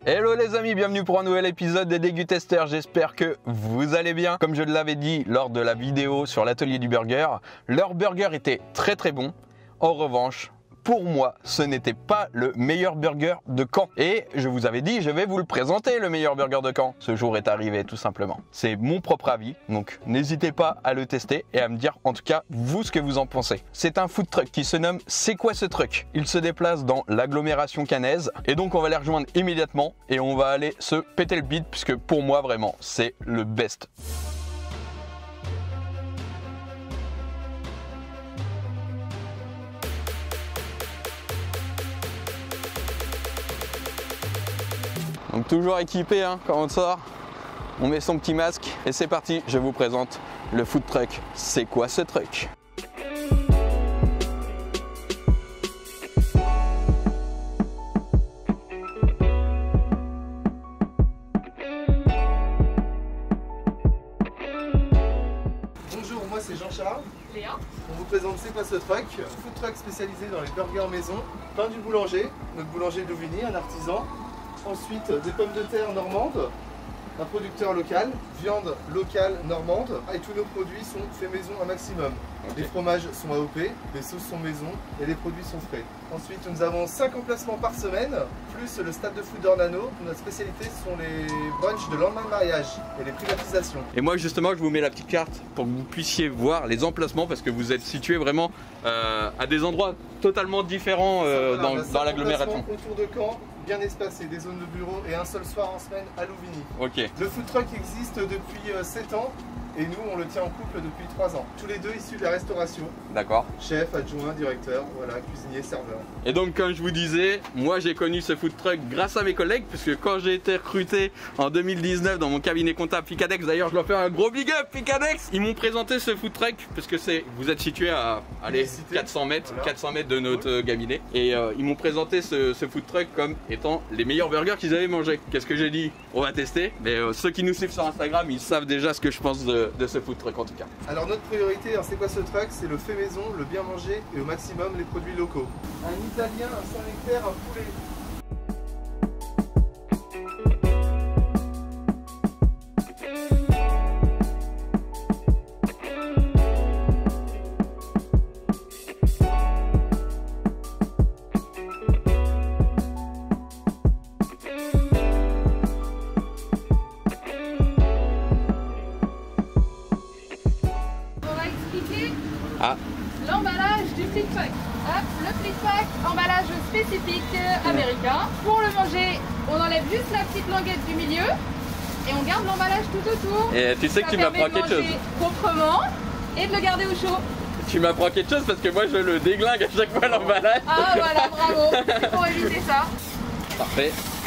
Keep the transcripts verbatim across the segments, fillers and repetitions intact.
Hello les amis, bienvenue pour un nouvel épisode des Dégusteurs, j'espère que vous allez bien. Comme je l'avais dit lors de la vidéo sur l'atelier du burger, leur burger était très très bon. En revanche, pour moi, ce n'était pas le meilleur burger de Caen. Et je vous avais dit, je vais vous le présenter, le meilleur burger de Caen. Ce jour est arrivé tout simplement. C'est mon propre avis, donc n'hésitez pas à le tester et à me dire en tout cas, vous, ce que vous en pensez. C'est un food truck qui se nomme C'est quoi ce truc? Il se déplace dans l'agglomération caennaise et donc on va les rejoindre immédiatement et on va aller se péter le bide puisque pour moi, vraiment, c'est le best. Donc toujours équipé hein, quand on sort, on met son petit masque et c'est parti, je vous présente le food truck. C'est quoi ce truc? Bonjour, moi c'est Jean-Charles. Léa. On vous présente C'est quoi ce truc? Food truck spécialisé dans les burgers maison, pain du boulanger, notre boulanger d'Auvigny, un artisan. Ensuite, des pommes de terre normandes, un producteur local, viande locale normande, et tous nos produits sont faits maison un maximum. Okay. Les fromages sont A O P, les sauces sont maison et les produits sont frais. Ensuite, nous avons cinq emplacements par semaine, plus le stade de foot d'Ornano. Notre spécialité sont les brunchs de lendemain de mariage et les privatisations. Et moi justement, je vous mets la petite carte pour que vous puissiez voir les emplacements parce que vous êtes situés vraiment euh, à des endroits totalement différents euh, voilà, dans, dans l'agglomération. Autour de Caen, bien espacé, des zones de bureau et un seul soir en semaine à Louvigny. Ok. Le food truck existe depuis sept ans et nous on le tient en couple depuis trois ans. Tous les deux issus de la restauration. D'accord. Chef, adjoint, directeur, voilà, cuisinier, serveur. Et donc comme je vous disais, moi j'ai connu ce food truck grâce à mes collègues puisque quand j'ai été recruté en deux mille dix-neuf dans mon cabinet comptable Picadex, d'ailleurs je dois faire un gros big up Picadex, ils m'ont présenté ce food truck parce que c'est, vous êtes situé à allez, quatre cents mètres, voilà. quatre cents mètres de notre cool. cabinet et euh, ils m'ont présenté ce, ce food truck comme étant les meilleurs burgers qu'ils avaient mangé. Qu'est-ce que j'ai dit? On va tester, mais euh, ceux qui nous suivent sur Instagram ils savent déjà ce que je pense de, de ce food truck en tout cas. Alors notre priorité, c'est quoi ce truck? C'est le fait maison, le bien manger et au maximum les produits locaux. Un italien, un Saint-Nectaire, un poulet. Ah. L'emballage du flic pack. Hop, le flic pack, emballage spécifique euh, américain. Pour le manger, on enlève juste la petite languette du milieu et on garde l'emballage tout autour. Et tu sais Ça que tu m'apprends quelque chose. Proprement et de le garder au chaud. Tu m'apprends quelque chose parce que moi je le déglingue à chaque fois l'emballage. Ah voilà, bravo. C'est pour éviter ça. Parfait.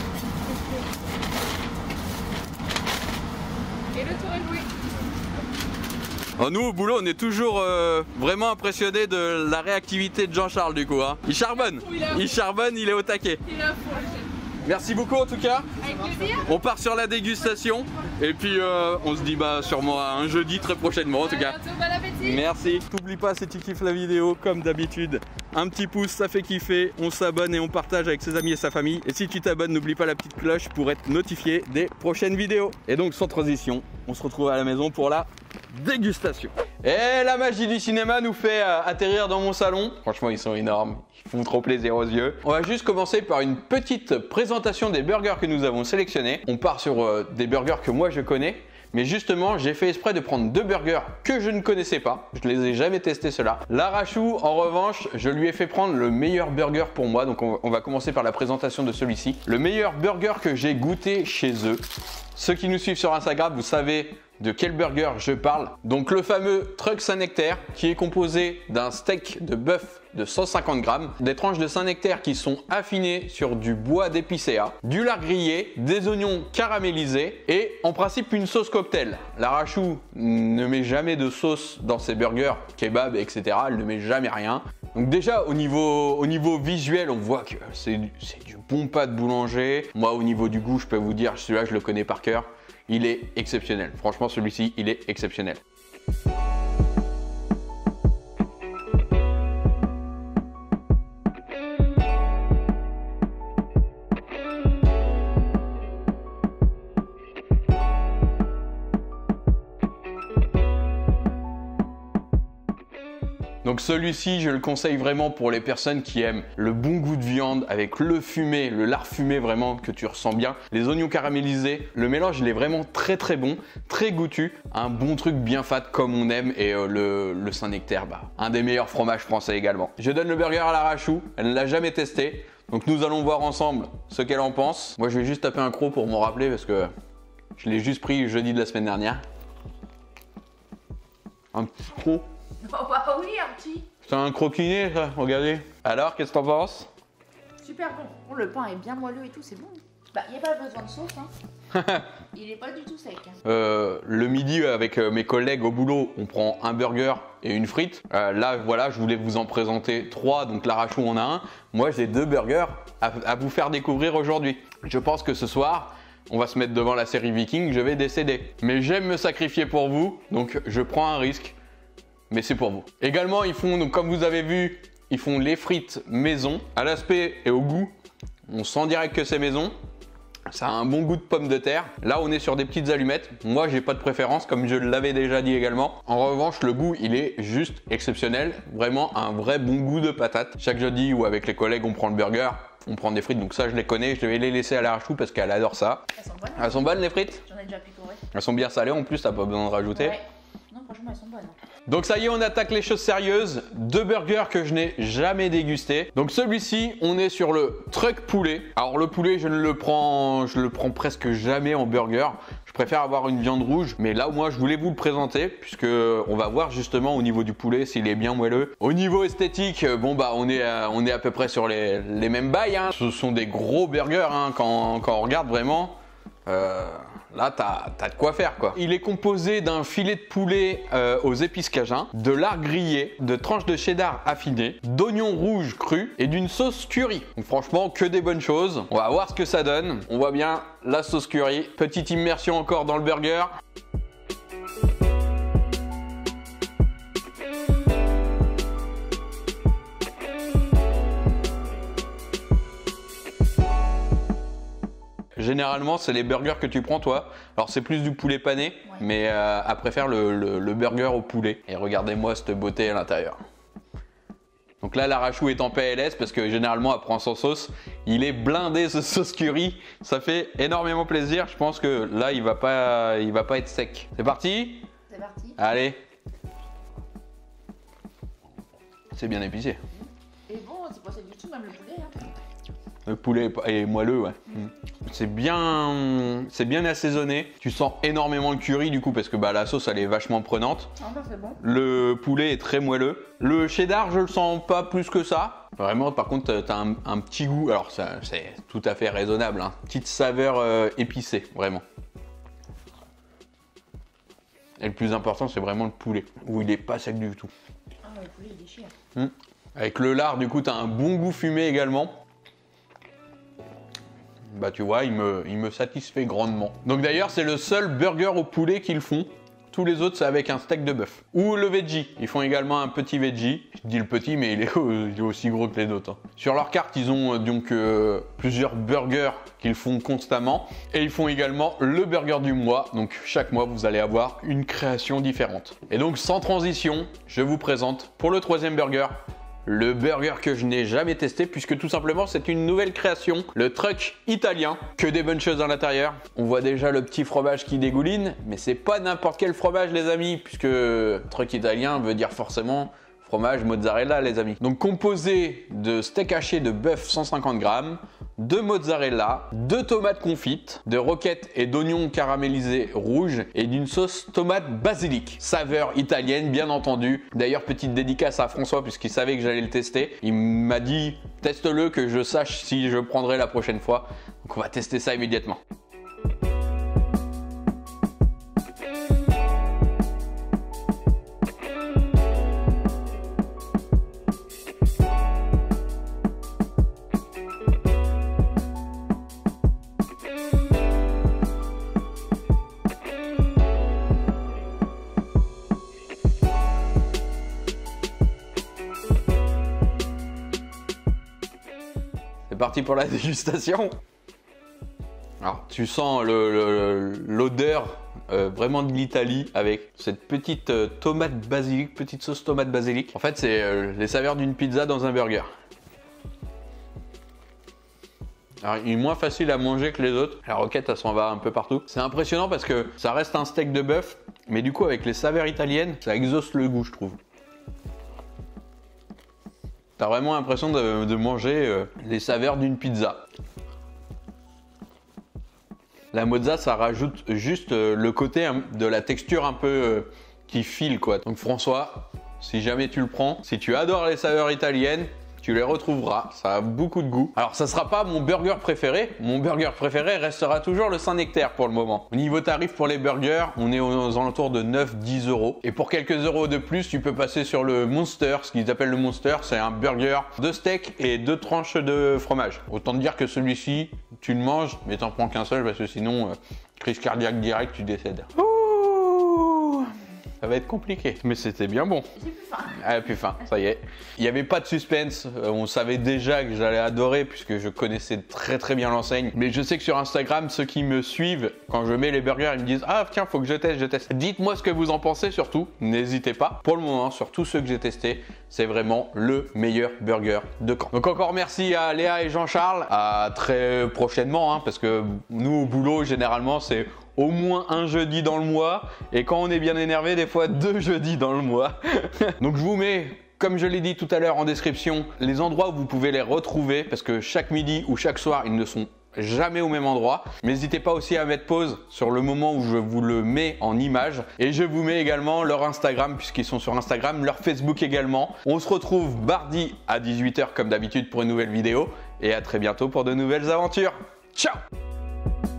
Et le tour est joué. Alors nous au boulot on est toujours euh, vraiment impressionné de la réactivité de Jean-Charles du coup hein. Il charbonne, il, il charbonne, il est au taquet. Il a fou, merci beaucoup en tout cas. Avec plaisir. On part sur la dégustation et puis euh, on se dit bah sûrement un jeudi très prochainement en tout cas. Bientôt, bon appétit. Merci. N'oublie pas si tu kiffes la vidéo comme d'habitude, un petit pouce ça fait kiffer, on s'abonne et on partage avec ses amis et sa famille. Et si tu t'abonnes n'oublie pas la petite cloche pour être notifié des prochaines vidéos. Et donc sans transition, on se retrouve à la maison pour la dégustation. Et la magie du cinéma nous fait euh, atterrir dans mon salon. Franchement ils sont énormes, ils font trop plaisir aux yeux. On va juste commencer par une petite présentation des burgers que nous avons sélectionnés. On part sur euh, des burgers que moi je connais. Mais justement, j'ai fait exprès de prendre deux burgers que je ne connaissais pas. Je ne les ai jamais testés ceux-là. L'arachou, en revanche, je lui ai fait prendre le meilleur burger pour moi. Donc on va commencer par la présentation de celui-ci. Le meilleur burger que j'ai goûté chez eux. Ceux qui nous suivent sur Instagram, vous savez de quel burger je parle. Donc le fameux Truck Saint-Nectaire qui est composé d'un steak de bœuf de cent cinquante grammes, des tranches de Saint-Nectaire qui sont affinées sur du bois d'épicéa, du lard grillé, des oignons caramélisés et en principe une sauce cocktail. L'arachou ne met jamais de sauce dans ses burgers, kebab, et cetera. Elle ne met jamais rien. Donc déjà au niveau, au niveau visuel, on voit que c'est du, du bon pas de boulanger. Moi au niveau du goût, je peux vous dire, celui-là je le connais par cœur. Il est exceptionnel. Franchement, celui-ci, il est exceptionnel. Donc celui-ci, je le conseille vraiment pour les personnes qui aiment le bon goût de viande avec le fumé, le lard fumé vraiment que tu ressens bien, les oignons caramélisés. Le mélange, il est vraiment très très bon, très goûtu, un bon truc bien fat comme on aime et euh, le, le Saint-Nectaire, bah, un des meilleurs fromages français également. Je donne le burger à Lara Chou, elle ne l'a jamais testé. Donc nous allons voir ensemble ce qu'elle en pense. Moi je vais juste taper un croc pour m'en rappeler parce que je l'ai juste pris jeudi de la semaine dernière. Un petit croc. Oh bah oui, un petit. C'est un croquiné ça, regardez. Alors, qu'est-ce que t'en penses? Super bon. Bon, le pain est bien moelleux et tout, c'est bon. Bah, il n'y a pas besoin de sauce, hein. Il est pas du tout sec. Hein. Euh, le midi, avec mes collègues au boulot, on prend un burger et une frite. Euh, là, voilà, je voulais vous en présenter trois. Donc, Lara Chou en a un. Moi, j'ai deux burgers à, à vous faire découvrir aujourd'hui. Je pense que ce soir, on va se mettre devant la série Viking. Je vais décéder. Mais j'aime me sacrifier pour vous. Donc, je prends un risque. Mais c'est pour vous. Également, ils font, donc, comme vous avez vu, ils font les frites maison. À l'aspect et au goût, on sent direct que c'est maison. Ça a un bon goût de pomme de terre. Là, on est sur des petites allumettes. Moi, j'ai pas de préférence, comme je l'avais déjà dit également. En revanche, le goût, il est juste exceptionnel. Vraiment un vrai bon goût de patate. Chaque jeudi ou avec les collègues, on prend le burger, on prend des frites. Donc ça, je les connais. Je vais les laisser à Lara Chou parce qu'elle adore ça. Elles sont bonnes. Elles sont bonnes, les frites? J'en ai déjà picoré. Elles sont bien salées en plus, t'as pas besoin de rajouter. Ouais. Non, franchement, elles sont bonnes. Donc ça y est, on attaque les choses sérieuses. Deux burgers que je n'ai jamais dégustés. Donc celui-ci, on est sur le truck poulet. Alors le poulet, je ne le prends, je le prends presque jamais en burger. Je préfère avoir une viande rouge. Mais là, moi, je voulais vous le présenter puisque on va voir justement au niveau du poulet s'il est bien moelleux. Au niveau esthétique, bon bah on est à, on est à peu près sur les, les mêmes bails. Hein. Ce sont des gros burgers hein, quand, quand on regarde vraiment. Euh... Là, t'as as de quoi faire quoi. Il est composé d'un filet de poulet euh, aux épices cajun, de lard grillé, de tranches de cheddar affinées, d'oignons rouges crus et d'une sauce curry. Donc franchement, que des bonnes choses. On va voir ce que ça donne. On voit bien la sauce curry. Petite immersion encore dans le burger. Généralement, c'est les burgers que tu prends toi. Alors, c'est plus du poulet pané, ouais. mais euh, elle préfère le, le, le burger au poulet. Et regardez-moi cette beauté à l'intérieur. Donc là, Lara Chou est en P L S parce que généralement, elle prend sans sauce. Il est blindé ce sauce curry. Ça fait énormément plaisir. Je pense que là, il va pas, il va pas être sec. C'est parti? C'est parti. Allez. C'est bien épicé. Et bon, c'est pas sec du tout, même le poulet. Hein. Le poulet est moelleux, ouais. Mmh. C'est bien, c'est bien assaisonné. Tu sens énormément le curry du coup parce que bah, la sauce elle est vachement prenante. Ah bah c'est bon. Le poulet est très moelleux. Le cheddar, je le sens pas plus que ça. Vraiment, par contre, t'as un, un petit goût. Alors c'est tout à fait raisonnable. Hein. Petite saveur euh, épicée, vraiment. Et le plus important, c'est vraiment le poulet où il est pas sec du tout. Ah ouais, le poulet il déchire. Mmh. Avec le lard, du coup, t'as un bon goût fumé également. Bah tu vois, il me, il me satisfait grandement. Donc d'ailleurs, c'est le seul burger au poulet qu'ils font. Tous les autres, c'est avec un steak de bœuf. Ou le veggie. Ils font également un petit veggie. Je dis le petit, mais il est, il est aussi gros que les autres. Hein. Sur leur carte, ils ont euh, donc euh, plusieurs burgers qu'ils font constamment. Et ils font également le burger du mois. Donc chaque mois, vous allez avoir une création différente. Et donc sans transition, je vous présente pour le troisième burger, le burger que je n'ai jamais testé puisque tout simplement c'est une nouvelle création, le truck italien. Que des bonnes choses à l'intérieur. On voit déjà le petit fromage qui dégouline, mais c'est pas n'importe quel fromage les amis, puisque truck italien veut dire forcément fromage mozzarella les amis. Donc composé de steak haché de bœuf cent cinquante grammes, de mozzarella, de tomates confites, de roquettes et d'oignons caramélisés rouges et d'une sauce tomate basilic. Saveur italienne bien entendu. D'ailleurs petite dédicace à François puisqu'il savait que j'allais le tester. Il m'a dit teste-le que je sache si je prendrai la prochaine fois. Donc on va tester ça immédiatement. C'est parti pour la dégustation. Alors tu sens l'odeur euh, vraiment de l'Italie avec cette petite euh, tomate basilic, petite sauce tomate basilic. En fait, c'est euh, les saveurs d'une pizza dans un burger. Alors, il est moins facile à manger que les autres. La roquette, elle s'en va un peu partout. C'est impressionnant parce que ça reste un steak de bœuf, mais du coup, avec les saveurs italiennes, ça exauce le goût, je trouve. T'as vraiment l'impression de, de manger euh, les saveurs d'une pizza. La mozza, ça rajoute juste euh, le côté hein, de la texture un peu euh, qui file, quoi. Donc François, si jamais tu le prends, si tu adores les saveurs italiennes, tu les retrouveras, ça a beaucoup de goût. Alors ça sera pas mon burger préféré, mon burger préféré restera toujours le Saint-Nectaire pour le moment. Au niveau tarif pour les burgers, on est aux alentours de neuf à dix euros. Et pour quelques euros de plus, tu peux passer sur le Monster, ce qu'ils appellent le Monster, c'est un burger de steak et deux tranches de fromage. Autant te dire que celui-ci, tu le manges, mais t'en prends qu'un seul parce que sinon, euh, crise cardiaque direct, tu décèdes. Ouh, ça va être compliqué, mais c'était bien bon. J'ai plus faim. Ah, plus faim, ça y est. Il n'y avait pas de suspense, euh, on savait déjà que j'allais adorer puisque je connaissais très très bien l'enseigne. Mais je sais que sur Instagram, ceux qui me suivent, quand je mets les burgers, ils me disent « Ah tiens, faut que je teste, je teste ». Dites-moi ce que vous en pensez surtout, n'hésitez pas. Pour le moment, sur tous ceux que j'ai testés, c'est vraiment le meilleur burger de Caen. Donc encore merci à Léa et Jean-Charles, à très prochainement, hein, parce que nous au boulot, généralement, c'est au moins un jeudi dans le mois, et quand on est bien énervé, des fois deux jeudis dans le mois. Donc je vous mets, comme je l'ai dit tout à l'heure en description, les endroits où vous pouvez les retrouver, parce que chaque midi ou chaque soir, ils ne sont jamais au même endroit. N'hésitez pas aussi à mettre pause sur le moment où je vous le mets en image. Et je vous mets également leur Instagram, puisqu'ils sont sur Instagram, leur Facebook également. On se retrouve mardi à dix-huit heures comme d'habitude pour une nouvelle vidéo. Et à très bientôt pour de nouvelles aventures. Ciao!